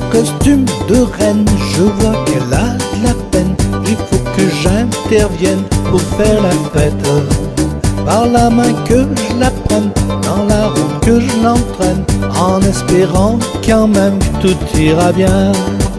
costume de reine, je vois qu'elle a de la peine. Il faut que j'intervienne pour faire la fête. Par la main que je la prenne, dans la route que je l'entraîne, en espérant quand même que tout ira bien.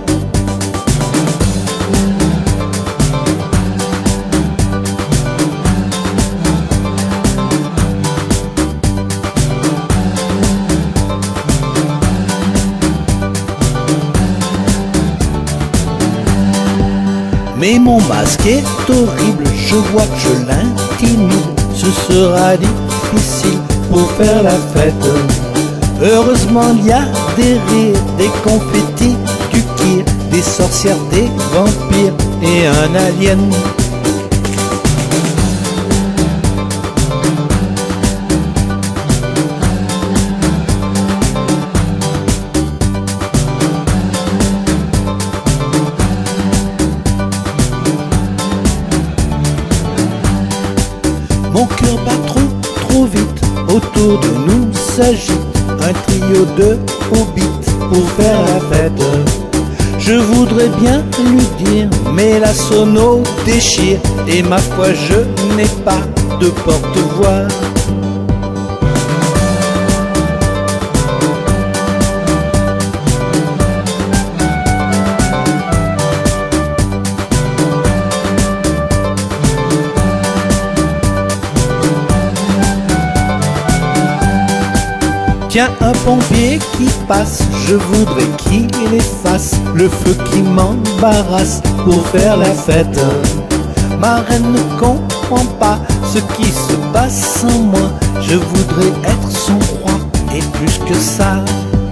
Mais mon masque est horrible, je vois que je l'intimide. Ce sera difficile pour faire la fête. Heureusement il y a des rires, des confettis, du kir, des sorcières, des vampires et un alien. Mon cœur bat trop vite, autour de nous s'agite un trio de hobbits pour faire la fête. Je voudrais bien lui dire, mais la sono déchire, et ma foi je n'ai pas de porte-voix. Tiens, un pompier qui passe, je voudrais qu'il efface le feu qui m'embarrasse pour faire la fête. Ma reine ne comprend pas ce qui se passe sans moi, je voudrais être son roi et plus que ça.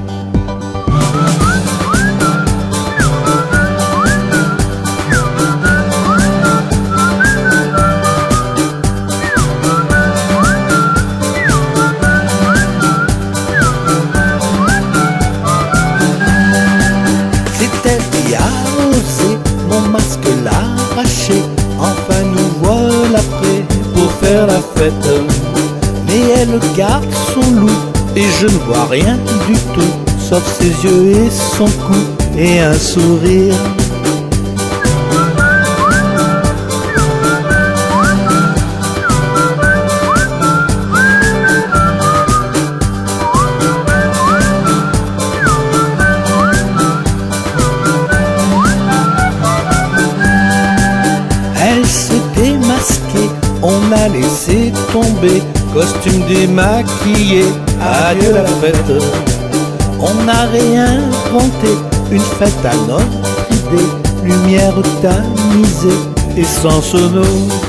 Qui a osé mon masque l'arracher. Enfin nous voilà prêts pour faire la fête. Mais elle garde son loup et je ne vois rien du tout, sauf ses yeux et son cou et un sourire. Elle s'est démasquée, on a laissé tomber, costume démaquillé, adieu la fête. On a réinventé une fête à notre idée, lumière tamisée et sans sono.